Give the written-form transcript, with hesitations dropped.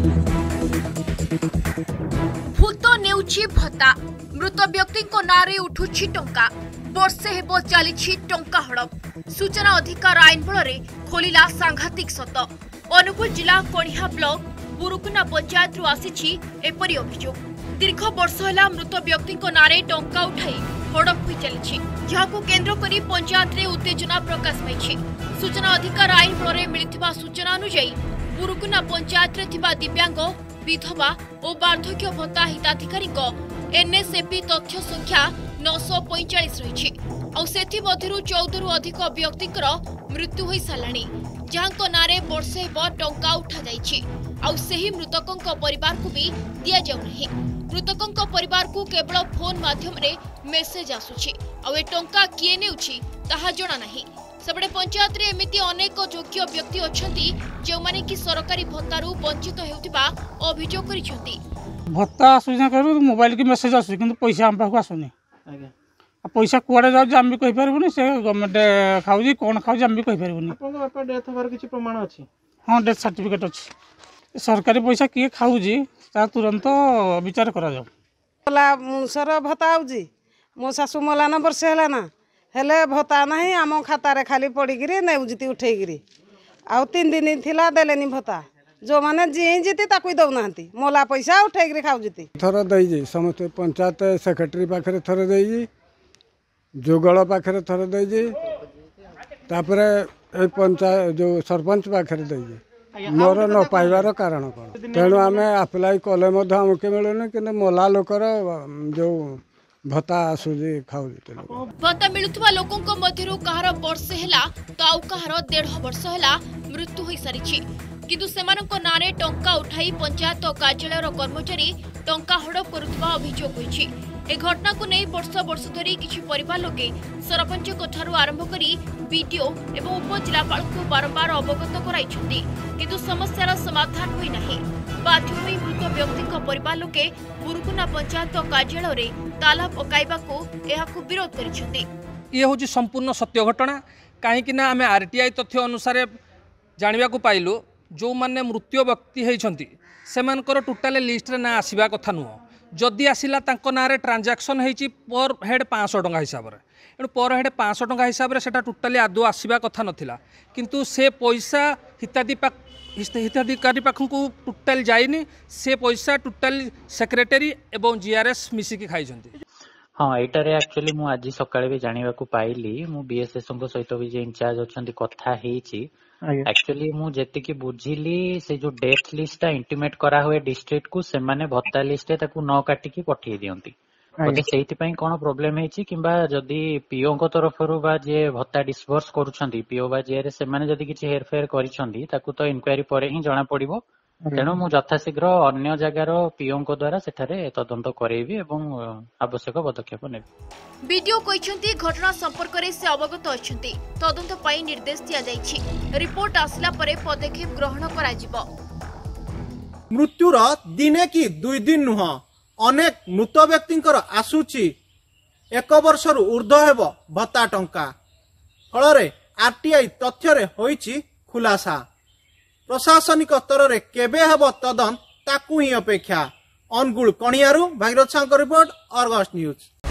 भूत नेउछि भत्ता मृत व्यक्ति नारे उठुछि टंका वर्षे हेबो चली टंका हड़प सूचना अधिकार आईन बल खोलिला सांघातिक सत अनुगुल जिला कणिहा ब्लॉक बुरुकुना पंचायत रु आसी एपरी अभियोग दीर्घ वर्ष है मृत व्यक्ति नारे टंका उठाई हड़प हो चली जहां केन्द्र करी पंचायत रे उत्तेजना प्रकाश पाई सूचना अधिकार आईन बल मिलथिबा सूचना अनुसार बुरुकुना पंचायत रे थिबा दिव्यांग विधवा और वार्धक्य भत्ता हिताधिकारी एनएसएपी तथ्य संख्या 945 रही मध्यरु 14 रु अधिक व्यक्ति मृत्यु हो साराणी जहां नारे वर्षे हेब टंका उठा जाही मृतकों परिवार को भी दि जाऊना मृतकों परिवार को केवल फोन माध्यम रे मेसेज आसुछि आ टंका किए नेउछि ताहा जणा नाही सेबडे पंचायत रे एमिति अनेक योग्य व्यक्ति अछंती जो माने कि सरकारी भत्तारू वंचित हेउतिबा अभियोग करिसंती भत्ता आसुना करू मोबाइल की मेसेज आसु किंतु पैसा हम पाखु आसुनी आज्ञा पैसा कुआडे जाउ हम भी कहि परबुनी से गवर्नमेंट खाउजी कोन खाउजी हम भी कहि परबुनी आपन बापा डेथ होबार किछि प्रमाण अछि हां डेथ सर्टिफिकेट अछि सरकारी पैसा किए खाउजी ता तुरंत विचार करा जाउ मला सर भत्ता आउजी मो सासु मला न वर्ष हैला ना हेले भत्ता नहीं आम खाता रे खाली पड़िकी नेउजीती उठेगिरी आउ 3 दिन थिला देलेनी भत्ता जो माने जी जीती ताकू दौना मोला पैसा उठेगिरी खाउजीती थर देई समस्त पंचायत सेक्रेटरी पाखरे थर देई जुगल पाखरे थर देई तापरे ए पंचायत जो सरपंच पाखरे देई मोर न पाइबार कारण कोन तेणु आमे अप्लाई कले मध हमके मिलुनी कि मोला लोकर जो भत्ता आसुजी खाउजी भत्ता मिलुथुवा लोकंक मध्यरु कहार वर्षे हैला तो आउ कहार 1.5 वर्ष हैला मृत्यु होई सारिछि किंतु सेमानक नारे टंका उठाई पंचायत कार्यालय कर्मचारी टंका हड़प करुथुवा अभियोग होइछि ए घटना को नहीं वर्ष धरी किछि परिवार लोके सरपंच कोठारु आरंभ करी बीडीओ एवं उपजिलापाल को बारंबार अवगत कराइछन्ति किंतु समस्यार समाधान होई नाही बाध्य होई मृत व्यक्ति परिवार लोके बुरुकुना पंचायत कार्यालय रे ताला पकाइबा को एहाकु विरोध करिछन्ति ये होची संपूर्ण सत्य घटना काहेकि ना आमे आरटीआई तथ्य अनुसार जानिबा को पाइलु जो माने मृत्यु व्यक्ति हेइछन्ति सेमानकर टोटल लिस्ट रे ना आसीबा कथा नुह जदि आसिला तांको नारे ट्रांजैक्शन हेइची पर हेड 500 टंका हिसाब रे एणु पर हेड 500 टंका हिसाब रे सेटा टोटली आदो आसीबा कथा नथिला किंतु से पैसा हिताधिकारी पाखु टोटल जाइनी से पैसा टोटल सेक्रेटरी एवं जीआरएस मिसिकी खाइछन्ति हाँ एटारे एक्चुअली मु आज सकाळे भी जानिबा को पाइली मु बीएसएस को सहित भी जे इंचार्ज अछन्ति कथा हेइची एक्चुअली मु जेतिकी बुझिली से जो डेथ लिस्ट इंटिमेट करा हुए डिस्ट्रिक्ट को से माने भत्ता लिस्ट ताकू न काटिकी पठेई दियंती ओके सेहिति पई कोन प्रॉब्लम हेची किबा जदी पीओ को तरफरु बा जे भत्ता डिस्बर्स करूछंती पीओ बा जे से माने जदी किछि हेरफेर करिसंती ताकू तो इंक्वायरी परे ही जणा पड़िबो तेणु मु यथाशीघ्र अन्य जगार पीओ द्वारा सेठारे तदंत करेबी एवं आवश्यक पदक्षेप नेबी वीडियो कहिसंती घटना संपर्क रे से अवगत अछंती तदंत पई निर्देश दिया जाईछि रिपोर्ट आसला परे पदक्षेप ग्रहण करा जिवो मृत्युर दिने की 2 दिन नुह अनेक मृत व्यक्तिंकर आसुची 1 वर्षरु ऊर्ध्व हेबो भत्ता टंका फलरे आरटीआई तथ्य रे होईची खुलासा प्रशासनिक स्तर रे केबे हेबो तदन ताकू ही अपेक्षा अनुगुल कणियारू Bhagirath Sahu report Argus news.